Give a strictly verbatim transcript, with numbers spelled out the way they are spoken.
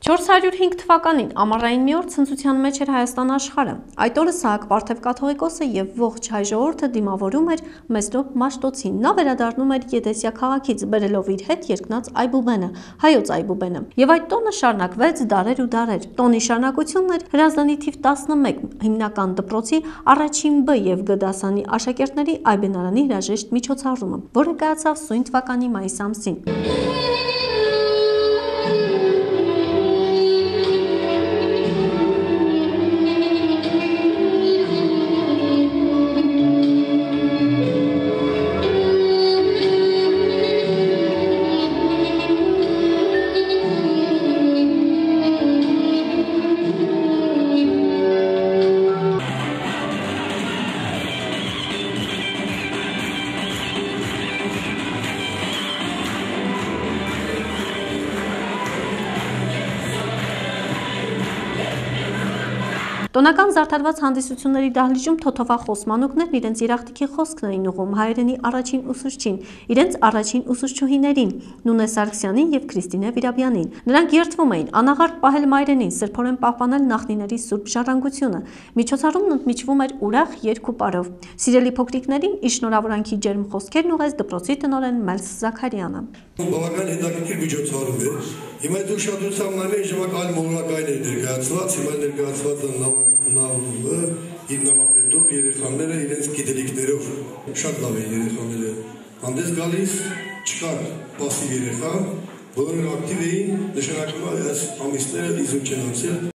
չորս հարյուր հինգ թվականին ամառային մի օր ցնծության մեջ էր Հայաստան աշխարհը։ Այդ օրը Սահակ Պարթև կաթողիկոսը եւ ողջ հայ ժողովուրդը դիմավորում էր Մեսրոպ Մաշտոցին։ Նա վերադառնում էր Եդեսիա քաղաքից, բերելով իր հետ երկնած Այբուբենը, հայոց Այբուբենը։ Եվ այդ տոնը շարունակվեց դարեր ու դարեր։ Տոնի շարունակությունն էր Հրազդանի թիվ տասնմեկ հիմնական դպրոցի առաջին Բ եւ Գ դասանի աշակերտների այբենարանի հրաժեշտ միջոցառումը, որը կայացավ սույն թվականի մայիս ամսին։ Տոնական զարդարված հանդիսությունների դահլիճում թոթովախոս մանուկներն իրենց երախտիկի խոսքն էին ուղղում հայերենի առաջին ուսուցչին, իրենց առաջին ուսուցչուհիներին՝ Նունե Սարգսյանին եւ Քրիստինե Վիրաբյանին։ Նրանք երդվում էին անաղարտ պահել մայրենին, սրբորեն պահպանել նախնիների սուրբ ժառանգությունը։ Միջոցառումն ընդմիջվում էր ուրախ երգ ու պարով։ Սիրելի փոքրիկներին իր շնորհավորանքի ջերմ խոսքերն ուղղեց դպրոցի տնօրեն Մելս Զաքարյանը։ Բավական հետաքրքիր միջոցառում է։ Հիմա այդ ուշադրությամբ նայել ժամանակ այլ մոլորակային է ներկայացված, հիմա ներկայացված է նավը, իր նավապետով, երեխաները իրենց գիտելիքներով, շատ լավ է երեխաները հանդես գալիս, չկար պասիվ երեխա, բոլորը ակտիվ էին, նշանակում է այս ամիսները իզուր չեն անցել։